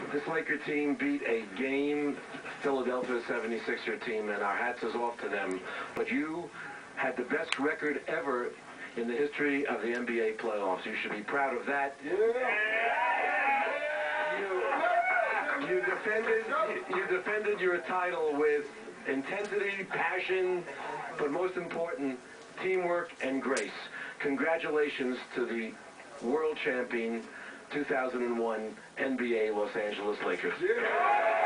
This Laker team beat a game Philadelphia 76er team, and our hats is off to them. But you had the best record ever in the history of the NBA playoffs. You should be proud of that. You defended your title with intensity, passion, but most important, teamwork and grace. Congratulations to the world champion 2001 NBA Los Angeles Lakers.